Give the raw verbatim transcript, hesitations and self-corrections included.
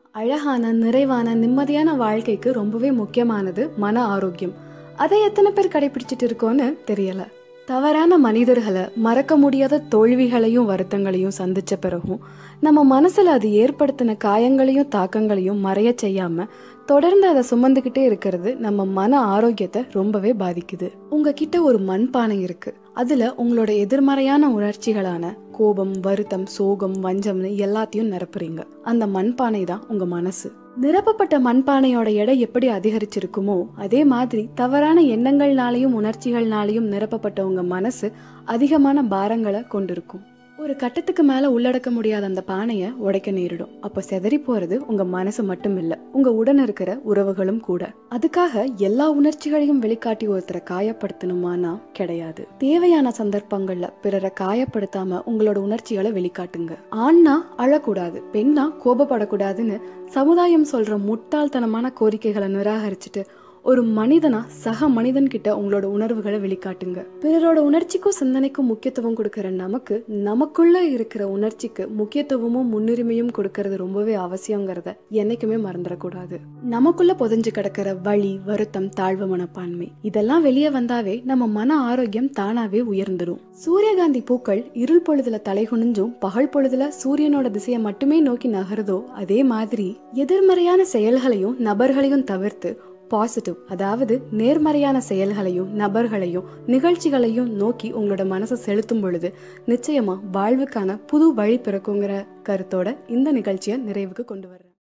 அழகான, நிறைவான, நிம்மதியான வாழ்க்கைக்கு ரொம்பவே முக்கியமானது மன ஆரோக்கியம். அதை எத்தனை பேர் கடைபிடிச்சிட்டு இருக்கோன்னு தெரியல. தவறான மனிதர்களை, மறக்க முடியாத தோல்விகளையும் வருத்தங்களையும் சந்திச்ச பிறகும் நம்ம மனசுல அது ஏற்படுத்தின காயங்களையும் தாக்கங்களையும் மறைய செய்யாம தொடர்ந்து அதை சுமந்துக்கிட்டே இருக்கிறது நம்ம மன ஆரோக்கியத்தை ரொம்பவே பாதிக்குது. உங்ககிட்ட ஒரு மண்பானை இருக்கு. அதுல உங்களோட எதிர்மறையான உணர்ச்சிகளான கோபம், வருத்தம், சோகம், வஞ்சம்னு எல்லாத்தையும் நிரப்புறீங்க. அந்த மண்பானை தான் உங்க மனசு. நிரப்பப்பட்ட மண்பானையோட எடை எப்படி அதிகரிச்சிருக்குமோ அதே மாதிரி தவறான எண்ணங்கள்னாலையும் உணர்ச்சிகள்னாலையும் நிரப்பப்பட்ட உங்க மனசு அதிகமான பாரங்களை கொண்டிருக்கும். ஒரு கட்டத்துக்கு மேல உள்ளடக்க முடியாத அந்த பானைய உடைக்க நேரிடும். அப்ப செதறி போறது உங்க மனசு மட்டும் இல்ல, உங்க உடன் இருக்கிற உறவுகளும் கூட. அதுக்காக எல்லா உணர்ச்சிகளையும் வெளிக்காட்டி ஒருத்தரை காயப்படுத்தணுமானா கிடையாது. தேவையான சந்தர்ப்பங்கள்ல பிறரை காயப்படுத்தாம உங்களோட உணர்ச்சிகளை வெளிக்காட்டுங்க. ஆண்னா அழக்கூடாது, பெண்ணா கோபப்படக்கூடாதுன்னு சமுதாயம் சொல்ற முட்டாள்தனமான கோரிக்கைகளை நிராகரிச்சுட்டு ஒரு மனிதனா சக மனிதன் கிட்ட உங்களோட உணர்வுகளை வெளிக்காட்டுங்க. பிறரோட உணர்ச்சிக்கும் சிந்தனைக்கும் முக்கியத்துவம் கொடுக்கற நமக்கு நமக்குள்ள இருக்கிற உணர்ச்சிக்கு முக்கியத்துவமும் முன்னுரிமையும் கொடுக்கறது ரொம்பவே அவசியங்கிறத என்னைக்குமே மறந்துடக்கூடாது. நமக்குள்ள புதைஞ்சு கிடக்கிற வலி, வருத்தம், தாழ்வு மனப்பான்மை இதெல்லாம் வெளியே வந்தாவே நம்ம மன ஆரோக்கியம் தானாவே உயர்ந்துடும். சூரியகாந்தி பூக்கள் இருள் பொழுதுல தலை குனிஞ்சும் பகல் பொழுதுல சூரியனோட திசையை மட்டுமே நோக்கி நகருதோ அதே மாதிரி எதிர்மறையான செயல்களையும் நபர்களையும் தவிர்த்து பாசிட்டிவ், அதாவது நேர்மறையான செயல்களையும் நபர்களையும் நிகழ்ச்சிகளையும் நோக்கி உங்களோட மனசை செலுத்தும் பொழுது நிச்சயமா வாழ்வுக்கான புது வழி பிறக்குங்கிற கருத்தோட இந்த நிகழ்ச்சியை நிறைவுக்கு கொண்டு வர்றேன்.